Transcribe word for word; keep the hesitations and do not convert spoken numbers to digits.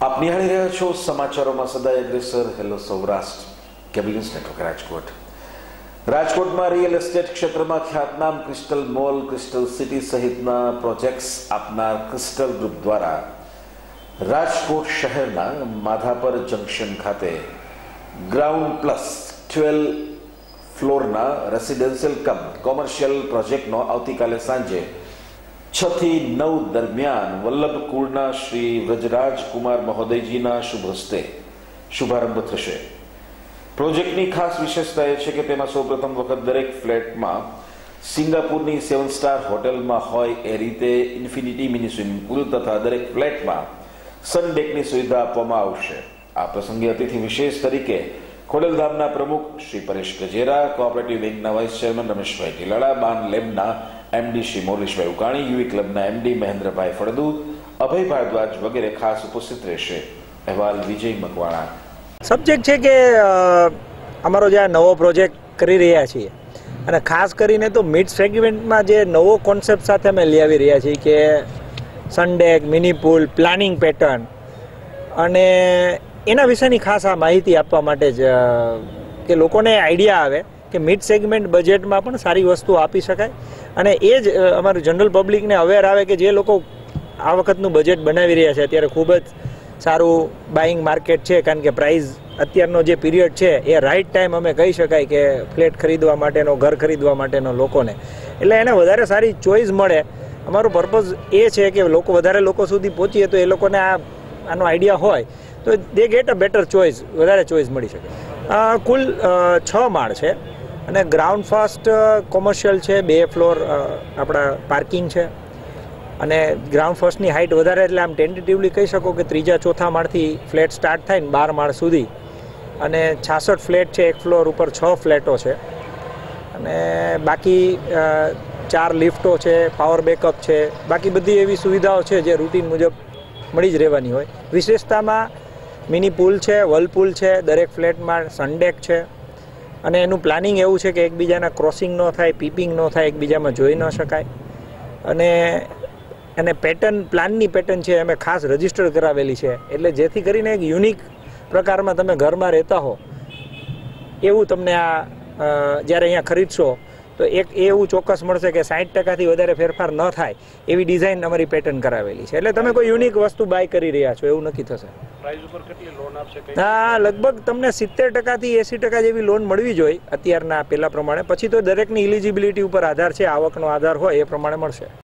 આપ નિહાળી રહ્યા છો સમાચારોમાં સદાય અગ્રેસર hello Saurashtra cable news network Rajkot. રાજકોટમાં રિયલ એસ્ટેટ ક્ષેત્રમાં ખ્યાતનામ ક્રિસ્ટલ મોલ, ક્રિસ્ટલ સિટી સહિતના પ્રોજેક્ટ્સ આપનાર ક્રિસ્ટલ ગ્રુપ દ્વારા રાજકોટ શહેરના માધાપર જંકશન ખાતે ગ્રાઉન્ડ પ્લસ ટ્વેલ્વ ફ્લોરના રેસિડેન્શિયલ કમ કોમર્શિયલ પ્રોજેક્ટનો આવતીકાલે સાંજે છ થી નવ દરમિયાન વલ્લભ કુળના શ્રી વ્રજરાજ કુમાર મહોદયજીના શુભ હસ્તે શુભારંભ થશે. પ્રોજેક્ટની ખાસ વિશેષતા એ છે કે તેમાં સૌપ્રથમ વખત દરેક ફ્લેટમાં સિંગાપુરની સેવન સ્ટાર હોટેલમાં હોય એ રીતે ઇન્ફિનિટી મિની સ્વિમિંગ પુલ તથા દરેક ફ્લેટમાં સનડેકની સુવિધા આપવામાં આવશે. આ પ્રસંગે અતિથિ વિશેષ તરીકે ખોડલધામના પ્રમુખ શ્રી પરેશ ગજેરા, કોઓપરેટિવ બેંકના વાઇસ ચેરમેન રમેશભાઈ ટીલાળા, બાન લેબના એમડી શ્રી મોરલીશભાઈ ઉકાણી, યુવી ક્લબના એમડી મહેન્દ્રભાઈ ફળદુ, અભય ભારદ્વાજ વગેરે ખાસ ઉપસ્થિત રહેશે. અહેવાલ વિજય મકવાણા. સબ્જેક્ટ છે કે અમારો જે આ નવો પ્રોજેક્ટ કરી રહ્યા છીએ અને ખાસ કરીને તો મિડ સેગમેન્ટમાં જે નવો કોન્સેપ્ટ સાથે અમે લઈ આવી રહ્યા છીએ કે sundeck, mini pool, planning pattern અને એના વિશેની ખાસ આ માહિતી આપવા માટે જ કે લોકોને આઈડિયા આવે કે મિડ સેગમેન્ટ બજેટમાં પણ સારી વસ્તુ આપી શકાય અને એ જ અમારું જનરલ પબ્લિકને અવેર આવે કે જે લોકો આ વખતનું બજેટ બનાવી રહ્યા છે અત્યારે ખૂબ જ સારું બાઇંગ માર્કેટ છે, કારણ કે પ્રાઇસ અત્યારનો જે પીરિયડ છે એ રાઇટ ટાઈમ અમે કહી શકાય કે ફ્લેટ ખરીદવા માટેનો, ઘર ખરીદવા માટેનો લોકોને, એટલે એને વધારે સારી ચોઇસ મળે. અમારો પર્પઝ એ છે કે લોકો વધારે લોકો સુધી પહોંચીએ તો એ લોકોને આ આનો આઈડિયા હોય તો they get a better choice, વધારે ચોઇસ મળી શકે. કુલ છ માળ છે અને ગ્રાઉન્ડ ફર્સ્ટ કોમર્શિયલ છે, બે ફ્લોર આપણા પાર્કિંગ છે અને ગ્રાઉન્ડ ફર્સ્ટની હાઇટ વધારે એટલે આમ ટેન્ટેટિવલી કહી શકો કે ત્રીજા ચોથા માળથી ફ્લેટ સ્ટાર્ટ થાય ને બાર માળ સુધી અને છાસઠ ફ્લેટ છે. એક ફ્લોર ઉપર છ ફ્લેટો છે અને બાકી ચાર લિફ્ટો છે, પાવર બેકઅપ છે, બાકી બધી એવી સુવિધાઓ છે જે રૂટીન મુજબ મળી જ રહેવાની હોય. વિશેષતામાં મિની પુલ છે, વર્લપુલ છે, દરેક ફ્લેટમાં સનડેક છે અને એનું પ્લાનિંગ એવું છે કે એકબીજાના ક્રોસિંગ ન થાય, પીપિંગ ન થાય, એકબીજામાં જોઈ ન શકાય અને એને પેટર્ન, પ્લાનની પેટર્ન છે અમે ખાસ રજીસ્ટર કરાવેલી છે એટલે જેથી કરીને એક યુનિક પ્રકારમાં તમે ઘરમાં રહેતા હો એવું તમને આ જ્યારે અહીંયા ખરીદશો તો એક એવું ચોક્કસ મળશે કે સાઠ ટકાથી વધારે ફેરફાર ન થાય એવી ડિઝાઇન અમારી પેટર્ન કરાવેલી છે. એટલે તમે કોઈ યુનિક વસ્તુ બાય કરી રહ્યા છો એવું નક્કી થશે. પ્રાઇસ ઉપર કેટલી લોન આપશે? હા, લગભગ તમને સિત્તેર ટકાથી એંસી ટકા જેવી લોન મળવી જોઈએ અત્યારના પેલા પ્રમાણે. પછી તો દરેકની ઇલિજિબિલિટી ઉપર આધાર છે, આવકનો આધાર હોય એ પ્રમાણે મળશે.